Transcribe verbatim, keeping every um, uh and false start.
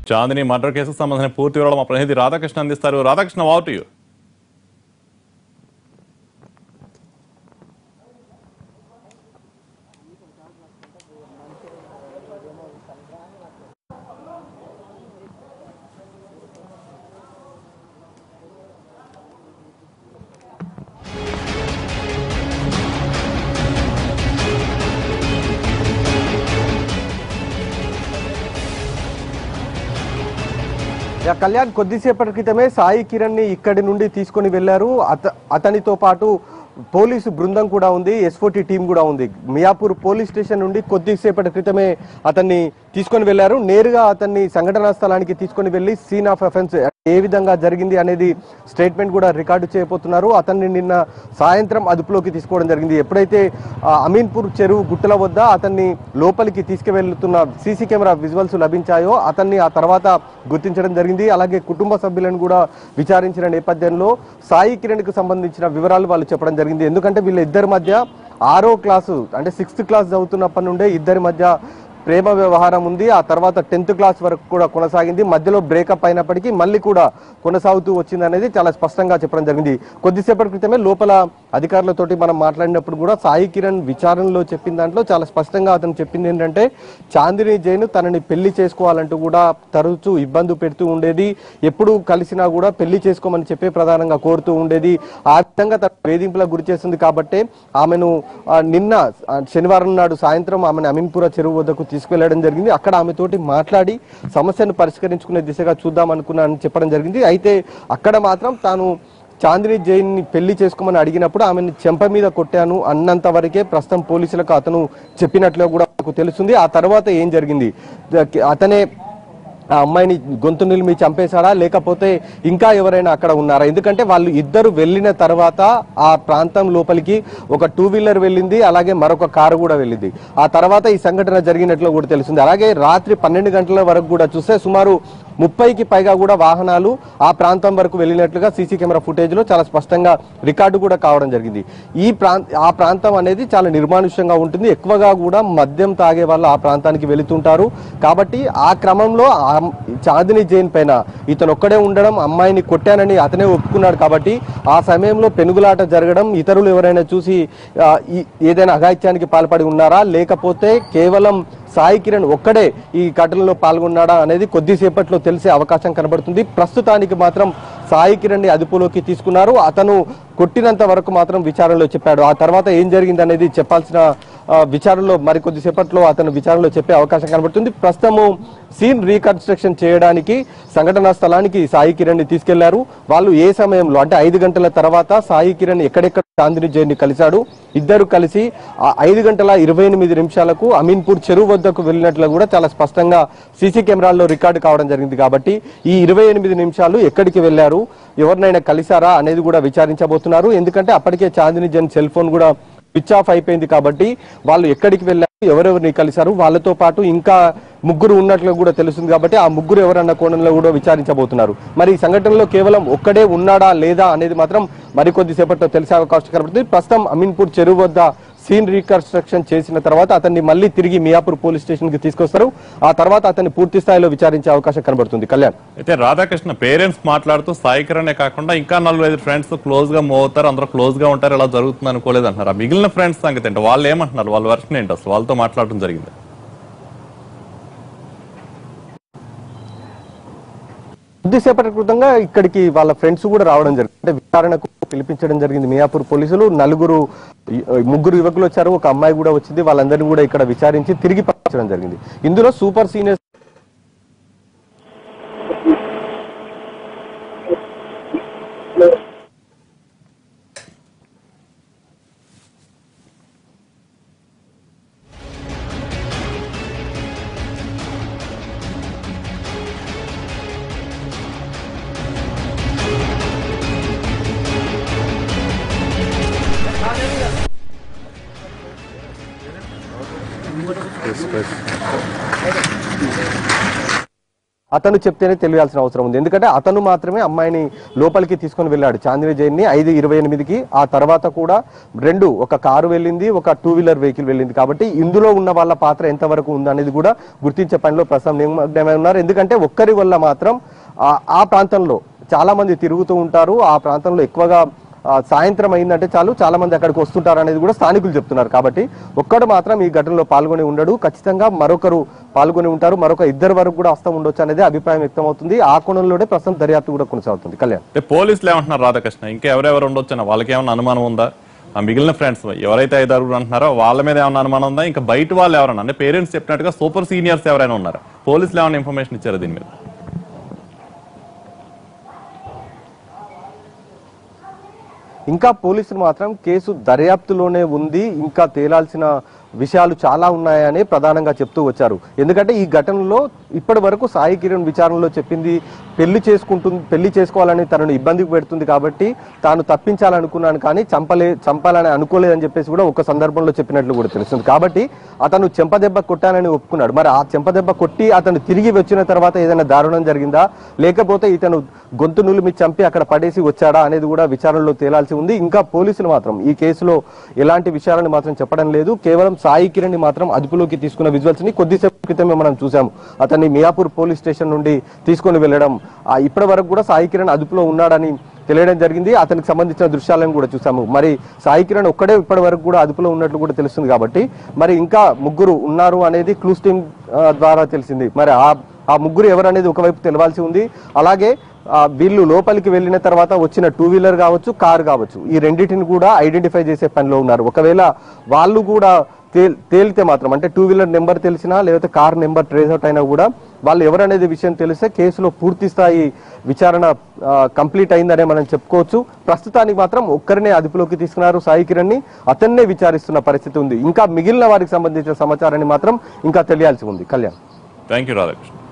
Chandini murder కేసుకు సంబంధించిన పూర్తి వివరాలు మా ప్రతినిధి రాధాకృష్ణ అందిస్తారు. Radhakrishna, over to you. Kalyan, కొద్దిసేపటి క్రితమే సాయి కిరణ్ ని ఇక్కడి నుండి తీసుకొని వెళ్లారు. అత అతనితో పాటు పోలీసు బృందం కూడా ఉంది, ఎస్ఓటీ టీం కూడా ఉంది. మియాపూర్ పోలీస్ స్టేషన్ నుండి కొద్దిసేపటి క్రితమే అతన్ని తీసుకొని వెళ్లారు. నేరుగా అతన్ని సంఘటనా స్థలానికి తీసుకొని వెళ్లి సీన్ ఆఫ్ అఫెన్స్ ఏ విధంగా జరిగింది అనేది స్టేట్మెంట్ కూడా రికార్డు చేయబోతున్నారు. అతన్ని నిన్న సాయంత్రం అదుపులోకి తీసుకోవడం జరిగింది. ఎప్పుడైతే అమీన్పూర్ చెరువు గుట్టల వద్ద అతన్ని లోపలికి తీసుకువెళ్తున్న సీసీ కెమెరా విజువల్స్ లభించాయో అతన్ని ఆ తర్వాత గుర్తించడం జరిగింది. అలాగే కుటుంబ సభ్యులను కూడా విచారించిన నేపథ్యంలో సాయి కిరణ్ కు సంబంధించిన వివరాలు వాళ్ళు చెప్పడం జరిగింది. ఎందుకంటే వీళ్ళ ఇద్దరి మధ్య ఆరో క్లాసు అంటే సిక్స్త్ క్లాస్ చదువుతున్నప్పటి నుండే ఇద్దరి మధ్య ప్రేమ వ్యవహారం ఉంది. ఆ తర్వాత టెన్త్ క్లాస్ వరకు కూడా కొనసాగింది. మధ్యలో బ్రేకప్ అయినప్పటికీ మళ్ళీ కూడా కొనసాగుతూ వచ్చింది అనేది చాలా స్పష్టంగా చెప్పడం జరిగింది. కొద్దిసేపటి క్రితమే లోపల అధికారులతోటి మనం మాట్లాడినప్పుడు కూడా సాయి కిరణ్ విచారణలో చెప్పిన దాంట్లో చాలా స్పష్టంగా అతను చెప్పింది ఏంటంటే చాందిని జైన్ తనని పెళ్లి చేసుకోవాలంటూ కూడా తరచూ ఇబ్బంది పెడుతూ ఉండేది. ఎప్పుడు కలిసినా కూడా పెళ్లి చేసుకోమని చెప్పే ప్రధానంగా కోరుతూ ఉండేది. ఆ విధంగా తన వేధింపులకు గురి చేస్తుంది కాబట్టి ఆమెను నిన్న శనివారం నాడు సాయంత్రం ఆమెను అమీన్పుర చెరువు వద్దకు తీసుకెళ్లడం జరిగింది. అక్కడ ఆమెతోటి మాట్లాడి సమస్యను పరిష్కరించుకునే దిశగా చూద్దాం అనుకున్నానని చెప్పడం జరిగింది. అయితే అక్కడ మాత్రం తాను చాందిని జైన్ ని పెళ్లి చేసుకోమని అడిగినప్పుడు ఆమెను చెంప మీద కొట్టాను అన్నంత వరకే ప్రస్తుతం పోలీసులకు అతను చెప్పినట్లు కూడా నాకు తెలుస్తుంది. ఆ తర్వాత ఏం జరిగింది, అతనే ఆ అమ్మాయిని గొంతు నిలిమి చంపేశాడా లేకపోతే ఇంకా ఎవరైనా అక్కడ ఉన్నారా? ఎందుకంటే వాళ్ళు ఇద్దరు వెళ్ళిన తర్వాత ఆ ప్రాంతం లోపలికి ఒక టూ వీలర్ వెళ్ళింది, అలాగే మరొక కారు కూడా వెళ్ళింది. ఆ తర్వాత ఈ సంఘటన జరిగినట్లు కూడా తెలుస్తుంది. అలాగే రాత్రి పన్నెండు గంటల వరకు కూడా చూస్తే సుమారు ముప్పైకి పైగా కూడా వాహనాలు ఆ ప్రాంతం వరకు వెళ్ళినట్లుగా సీసీ కెమెరా ఫుటేజ్ లో చాలా స్పష్టంగా రికార్డు కూడా కావడం జరిగింది. ఈ ప్రాంత ఆ ప్రాంతం అనేది చాలా నిర్మానుష్యంగా ఉంటుంది. ఎక్కువగా కూడా మద్యం తాగే వాళ్ళు ఆ ప్రాంతానికి వెళుతుంటారు. కాబట్టి ఆ క్రమంలో చాందిని జైన్ పైన ఇతను ఒక్కడే ఉండడం, అమ్మాయిని కొట్టానని అతనే ఒప్పుకున్నాడు. కాబట్టి ఆ సమయంలో పెనుగులాట జరగడం, ఇతరులు ఎవరైనా చూసి ఏదైనా అఘాయిత్యానికి పాల్పడి ఉన్నారా లేకపోతే కేవలం సాయి కిరణ్ ఒక్కడే ఈ ఘటనలో పాల్గొన్నాడా అనేది కొద్దిసేపట్లో తెలిసే అవకాశం కనబడుతుంది. ప్రస్తుతానికి మాత్రం సాయి కిరణ్ ని అదుపులోకి తీసుకున్నారు. అతను కొట్టినంత వరకు మాత్రం విచారణలో చెప్పాడు. ఆ తర్వాత ఏం జరిగింది అనేది చెప్పాల్సిన విచారణలో మరికొద్ది సేపట్లో అతను విచారణలో చెప్పే అవకాశం కనబడుతుంది. ప్రస్తుతము సీన్ రీకన్స్ట్రక్షన్ చేయడానికి సంఘటనా స్థలానికి సాయి కిరణ్ ని తీసుకెళ్లారు. వాళ్ళు ఏ సమయంలో అంటే ఐదు గంటల తర్వాత సాయి కిరణ్ ఎక్కడెక్కడ చాందిని జైన్ ని కలిశాడు. ఇద్దరు కలిసి ఐదు గంటల ఇరవై ఎనిమిది నిమిషాలకు అమీన్పూర్ చెరువు వద్దకు వెళ్ళినట్లు కూడా చాలా స్పష్టంగా సీసీ కెమెరాల్లో రికార్డు కావడం జరిగింది. కాబట్టి ఈ ఇరవై ఎనిమిది నిమిషాలు ఎక్కడికి వెళ్లారు, ఎవరినైనా కలిశారా అనేది కూడా విచారించబోతున్నారు. ఎందుకంటే అప్పటికే చాందిని జైన్ సెల్ ఫోన్ కూడా స్విచ్ ఆఫ్ అయిపోయింది. కాబట్టి వాళ్ళు ఎక్కడికి వెళ్ళారు, ఎవరెవరిని కలిశారు, వాళ్ళతో పాటు ఇంకా ముగ్గురు ఉన్నట్లు కూడా తెలుస్తుంది. కాబట్టి ఆ ముగ్గురు ఎవరన్న కోణంలో కూడా విచారించబోతున్నారు. మరి ఈ సంఘటనలో కేవలం ఒక్కడే ఉన్నాడా లేదా అనేది మాత్రం మరికొద్ది సేపట్లో తెలిసే అవకాశం కనబడుతుంది. ప్రస్తుతం అమీన్పూర్ చెరువు వద్ద సీన్ రీకన్స్ట్రక్షన్ చేసిన తర్వాత అతన్ని మళ్ళీ తిరిగి మియాపూర్ పోలీస్ స్టేషన్ కి తీసుకొస్తారు. ఆ తర్వాత అతన్ని పూర్తి స్థాయిలో విచారించే అవకాశం కనబడుతుంది. కళ్యాణ్, అయితే రాధాకృష్ణ పేరెంట్స్ మాట్లాడుతూ సాయి కిరణ్ కాకుండా ఇంకా నలుగురు ఐదు ఫ్రెండ్స్ క్లోజ్ గా మూవ్ అవుతారు, అందరూ క్లోజ్ గా ఉంటారు, ఇలా జరుగుతుంది అనుకోలేదు అంటున్నారు. ఆ మిగిలిన ఫ్రెండ్స్ సంగతి ఏంటో, వాళ్ళు ఏమంటున్నారు, వాళ్ళ వర్షన్ ఏంటి, అసలు వాళ్ళతో మాట్లాడటం జరిగింది? కొద్దిసేపటి క్రితంగా ఇక్కడికి వాళ్ళ ఫ్రెండ్స్ కూడా రావడం జరిగింది. అంటే విచారణకు పిలిపించడం జరిగింది మియాపూర్ పోలీసులు. నలుగురు ముగ్గురు యువకులు వచ్చారు, ఒక అమ్మాయి కూడా వచ్చింది. వాళ్ళందరినీ కూడా ఇక్కడ విచారించి తిరిగి పంపించడం జరిగింది. ఇందులో సూపర్ సీనియర్ అతను చెప్తేనే తెలియాల్సిన అవసరం ఉంది. ఎందుకంటే అతను మాత్రమే అమ్మాయిని లోపలికి తీసుకొని వెళ్ళాడు చాందిని జైన్ ని ఐదు ఇరవై ఎనిమిదికి. ఆ తర్వాత కూడా రెండు ఒక కారు వెళ్ళింది, ఒక టూ వీలర్ వెహికల్ వెళ్ళింది. కాబట్టి ఇందులో ఉన్న వాళ్ళ పాత్ర ఎంతవరకు ఉందనేది కూడా గుర్తించే పనిలో ప్రస్తుతం నిమగ్నమై ఉన్నారు. ఎందుకంటే ఒక్కరి వల్ల మాత్రం ఆ ప్రాంతంలో చాలా మంది తిరుగుతూ ఉంటారు. ఆ ప్రాంతంలో ఎక్కువగా సాయంత్రం అయిందంటే చాలు చాలా మంది అక్కడికి వస్తుంటారు అనేది కూడా స్థానికులు చెప్తున్నారు. కాబట్టి ఒక్కడు మాత్రం ఈ ఘటనలో పాల్గొని ఉండడు, ఖచ్చితంగా మరొకరు పాల్గొని ఉంటారు, మరొక ఇద్దరు వరకు కూడా వస్తూ ఉండొచ్చు అనేది అభిప్రాయం వ్యక్తం అవుతుంది. ఆ కోణంలోనే ప్రస్తుతం దర్యాప్తు కూడా కొనసాగుతుంది. కళ్యాణ్, పోలీసులు ఏమంటున్నారు రాధాకృష్ణ, ఇంకా ఎవరెవరు ఉండొచ్చు వాళ్ళకి ఏమైనా అనుమానం ఉందా? ఆ మిగిలిన ఫ్రెండ్స్ ఎవరైతే ఐదారు అంటున్నారో వాళ్ళ మీద ఏమైనా అనుమానం ఉందా? ఇంకా బయట వాళ్ళు ఎవరైనా అంటే పేరెంట్స్ చెప్పినట్టుగా సూపర్ సీనియర్స్ ఎవరైనా ఉన్నారా? పోలీసులు ఏమైనా ఇన్ఫర్మేషన్ ఇచ్చారు దీని మీద? ఇంకా పోలీసులు మాత్రం కేసు దర్యాప్తులోనే ఉంది, ఇంకా తేలాల్సిన విషయాలు చాలా ఉన్నాయని ప్రధానంగా చెప్తూ వచ్చారు. ఎందుకంటే ఈ ఘటనలో ఇప్పటి వరకు సాయి కిరణ్ విచారణలో చెప్పింది పెళ్లి చేసుకుంటుంది పెళ్లి చేసుకోవాలని తనను ఇబ్బందికి పెడుతుంది కాబట్టి తాను తప్పించాలనుకున్నాను కానీ చంపలే చంపాలని అనుకోలేదని చెప్పేసి కూడా ఒక సందర్భంలో చెప్పినట్లు కూడా తెలుస్తుంది. కాబట్టి అతను చెంపదెబ్బ కొట్టానని ఒప్పుకున్నాడు. మరి ఆ చెంపదెబ్బ కొట్టి అతను తిరిగి వచ్చిన తర్వాత ఏదైనా దారుణం జరిగిందా, లేకపోతే ఇతను గొంతు నులిమి చంపి అక్కడ పడేసి వచ్చాడా అనేది కూడా విచారణలో తేలాల్సి ఉంది. ఇంకా పోలీసులు మాత్రం ఈ కేసులో ఎలాంటి విషయాలను మాత్రం చెప్పడం లేదు. కేవలం సాయి కిరణ్ ని మాత్రం అదుపులోకి తీసుకున్న విజువల్స్ ని కొద్దిసేపు క్రితమే మనం చూసాము. అతన్ని మియాపూర్ పోలీస్ స్టేషన్ నుండి తీసుకొని వెళ్లడం, ఇప్పటి వరకు కూడా సాయి కిరణ్ అదుపులో ఉన్నాడని తెలియడం జరిగింది. అతనికి సంబంధించిన దృశ్యాలను కూడా చూసాము. మరి సాయి కిరణ్ ఒక్కడే ఇప్పటి వరకు కూడా అదుపులో ఉన్నట్లు కూడా తెలుస్తుంది. కాబట్టి మరి ఇంకా ముగ్గురు ఉన్నారు అనేది క్లూస్ టీమ్ ద్వారా తెలిసింది. మరి ఆ ఆ ముగ్గురు ఎవరనేది ఒకవైపు తెలవాల్సి ఉంది. అలాగే వీళ్ళు లోపలికి వెళ్ళిన తర్వాత వచ్చిన టూ వీలర్ కావచ్చు, కార్ కావచ్చు, ఈ రెండింటిని కూడా ఐడెంటిఫై చేసే పనిలో ఉన్నారు. ఒకవేళ వాళ్ళు కూడా తేలితే మాత్రం అంటే టూ వీలర్ నెంబర్ తెలిసినా లేకపోతే కార్ నెంబర్ ట్రేస్ అవుట్ అయినా కూడా వాళ్ళు ఎవరనేది విషయం తెలిస్తే కేసులో పూర్తి స్థాయి విచారణ కంప్లీట్ అయిందనే మనం చెప్పుకోవచ్చు. ప్రస్తుతానికి మాత్రం ఒక్కరినే అదుపులోకి తీసుకున్నారు సాయి కిరణ్ ని, అతన్నే విచారిస్తున్న పరిస్థితి ఉంది. ఇంకా మిగిలిన వారికి సంబంధించిన సమాచారాన్ని మాత్రం ఇంకా తెలియాల్సి ఉంది. Kalyan, thank you Radhakrishna.